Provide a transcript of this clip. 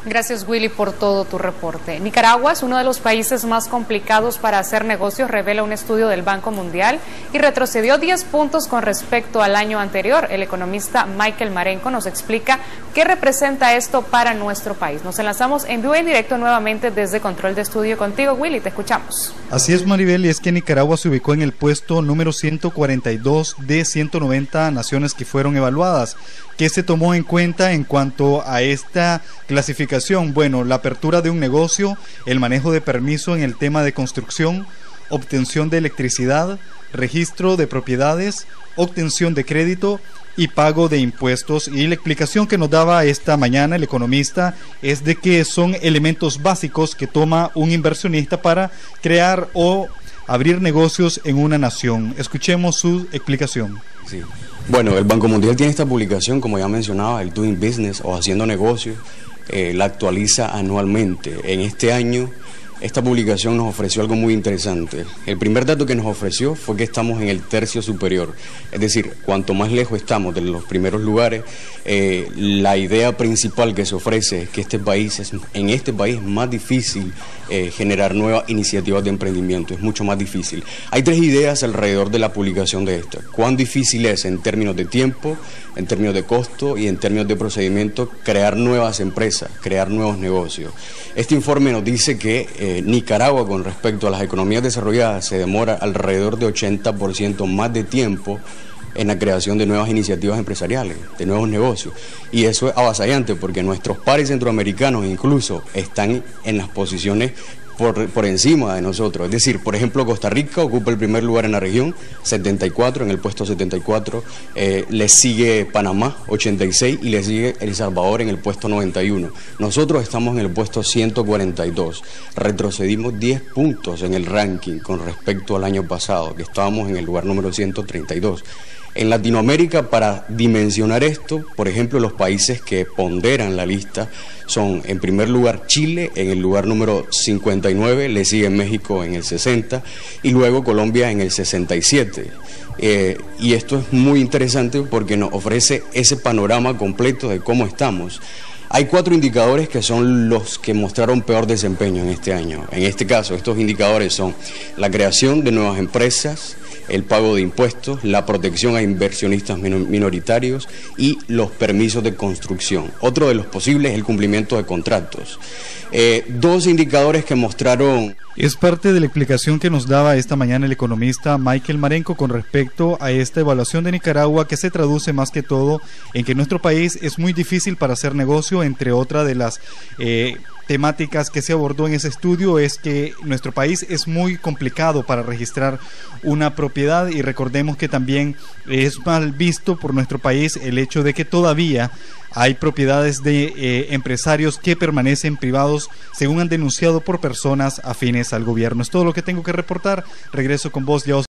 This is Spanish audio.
Gracias, Willy, por todo tu reporte. Nicaragua es uno de los países más complicados para hacer negocios, revela un estudio del Banco Mundial, y retrocedió 10 puntos con respecto al año anterior. El economista Michael Marenco nos explica qué representa esto para nuestro país. Nos enlazamos en vivo y en directo nuevamente desde Control de Estudio contigo, Willy, te escuchamos. Así es, Maribel, y es que Nicaragua se ubicó en el puesto número 142 de 190 naciones que fueron evaluadas. ¿Qué se tomó en cuenta en cuanto a esta clasificación? Bueno, la apertura de un negocio, el manejo de permiso en el tema de construcción, obtención de electricidad, registro de propiedades, obtención de crédito y pago de impuestos. Y la explicación que nos daba esta mañana el economista es de que son elementos básicos que toma un inversionista para crear o abrir negocios en una nación. Escuchemos su explicación. Sí. Bueno, el Banco Mundial tiene esta publicación, como ya mencionaba, el Doing Business o Haciendo Negocios, la actualiza anualmente. En este año, esta publicación nos ofreció algo muy interesante. El primer dato que nos ofreció fue que estamos en el tercio superior, es decir, cuanto más lejos estamos de los primeros lugares, la idea principal que se ofrece es que en este país es más difícil generar nuevas iniciativas de emprendimiento, es mucho más difícil. Hay tres ideas alrededor de la publicación de esta. ¿Cuán difícil es en términos de tiempo, en términos de costo y en términos de procedimiento crear nuevas empresas, crear nuevos negocios? Este informe nos dice que Nicaragua, con respecto a las economías desarrolladas, se demora alrededor de 80% más de tiempo en la creación de nuevas iniciativas empresariales, de nuevos negocios. Y eso es avasallante porque nuestros pares centroamericanos incluso están en las posiciones por encima de nosotros. Es decir, por ejemplo, Costa Rica ocupa el primer lugar en la región, 74, en el puesto 74, le sigue Panamá, 86, y le sigue El Salvador en el puesto 91. Nosotros estamos en el puesto 142, retrocedimos 10 puntos en el ranking con respecto al año pasado, que estábamos en el lugar número 132. En Latinoamérica, para dimensionar esto, por ejemplo, los países que ponderan la lista son, en primer lugar, Chile, en el lugar número 59, le sigue México en el 60 y luego Colombia en el 67. Y esto es muy interesante porque nos ofrece ese panorama completo de cómo estamos. Hay 4 indicadores que son los que mostraron peor desempeño en este año. En este caso, estos indicadores son la creación de nuevas empresas, el pago de impuestos, la protección a inversionistas minoritarios y los permisos de construcción. Otro de los posibles es el cumplimiento de contratos. 2 indicadores que mostraron... Es parte de la explicación que nos daba esta mañana el economista Michael Marenco con respecto a esta evaluación de Nicaragua, que se traduce más que todo en que nuestro país es muy difícil para hacer negocio. Entre otras de las temáticas que se abordó en ese estudio es que nuestro país es muy complicado para registrar una propiedad, y recordemos que también es mal visto por nuestro país el hecho de que todavía hay propiedades de empresarios que permanecen privados, según han denunciado por personas afines al gobierno. Es todo lo que tengo que reportar. Regreso con vos, ya.